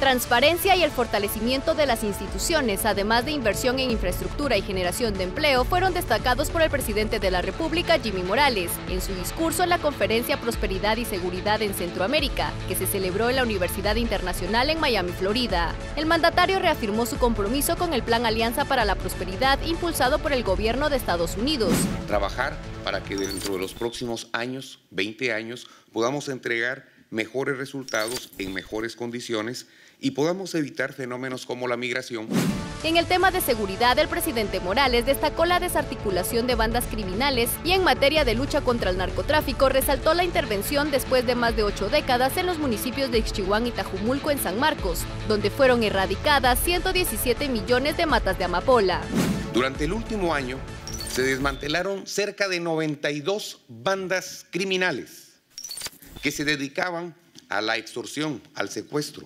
Transparencia y el fortalecimiento de las instituciones, además de inversión en infraestructura y generación de empleo, fueron destacados por el presidente de la República, Jimmy Morales, en su discurso en la Conferencia Prosperidad y Seguridad en Centroamérica, que se celebró en la Universidad Internacional en Miami, Florida. El mandatario reafirmó su compromiso con el Plan Alianza para la Prosperidad impulsado por el gobierno de Estados Unidos. Trabajar para que dentro de los próximos años, 20 años, podamos entregar mejores resultados en mejores condiciones y podamos evitar fenómenos como la migración. En el tema de seguridad, el presidente Morales destacó la desarticulación de bandas criminales y en materia de lucha contra el narcotráfico resaltó la intervención después de más de 8 décadas en los municipios de Ixchihuán y Tajumulco en San Marcos, donde fueron erradicadas 117 millones de matas de amapola. Durante el último año se desmantelaron cerca de 92 bandas criminales que se dedicaban a la extorsión, al secuestro,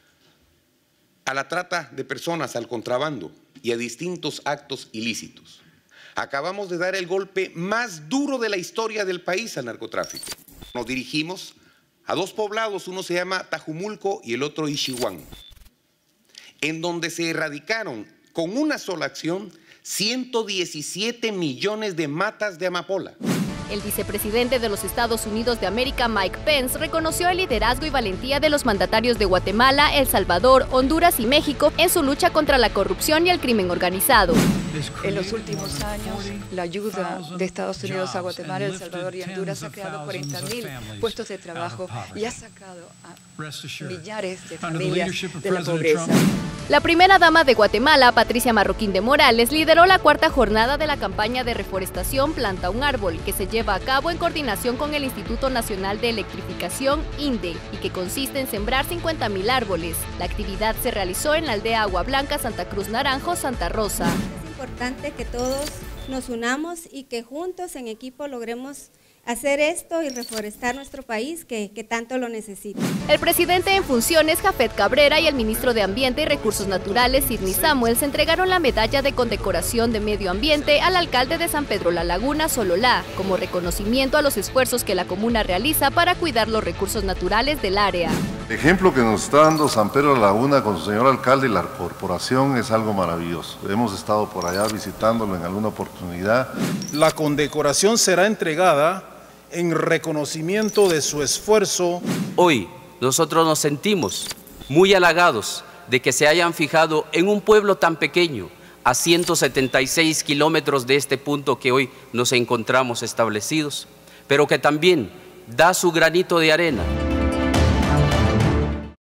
a la trata de personas, al contrabando y a distintos actos ilícitos. Acabamos de dar el golpe más duro de la historia del país al narcotráfico. Nos dirigimos a 2 poblados, uno se llama Tajumulco y el otro Ixchihuán, en donde se erradicaron con una sola acción 117 millones de matas de amapola. El vicepresidente de los Estados Unidos de América, Mike Pence, reconoció el liderazgo y valentía de los mandatarios de Guatemala, El Salvador, Honduras y México en su lucha contra la corrupción y el crimen organizado. En los últimos años, la ayuda de Estados Unidos a Guatemala, El Salvador y Honduras ha creado 40.000 puestos de trabajo y ha sacado a millares de familias de la pobreza. La primera dama de Guatemala, Patricia Marroquín de Morales, lideró la 4ª jornada de la campaña de reforestación Planta un Árbol, que se lleva a cabo en coordinación con el Instituto Nacional de Electrificación, INDE, y que consiste en sembrar 50.000 árboles. La actividad se realizó en la aldea Agua Blanca, Santa Cruz Naranjo, Santa Rosa. Es importante que todos nos unamos y que juntos en equipo logremos hacer esto y reforestar nuestro país que tanto lo necesita. El presidente en funciones, Jafet Cabrera, y el ministro de Ambiente y Recursos Naturales, Sidney Samuels, entregaron la medalla de condecoración de Medio Ambiente al alcalde de San Pedro La Laguna, Sololá, como reconocimiento a los esfuerzos que la comuna realiza para cuidar los recursos naturales del área. El ejemplo que nos está dando San Pedro La Laguna con su señor alcalde y la corporación es algo maravilloso. Hemos estado por allá visitándolo en alguna oportunidad. La condecoración será entregada en reconocimiento de su esfuerzo. Hoy nosotros nos sentimos muy halagados de que se hayan fijado en un pueblo tan pequeño, a 176 kilómetros de este punto que hoy nos encontramos establecidos, pero que también da su granito de arena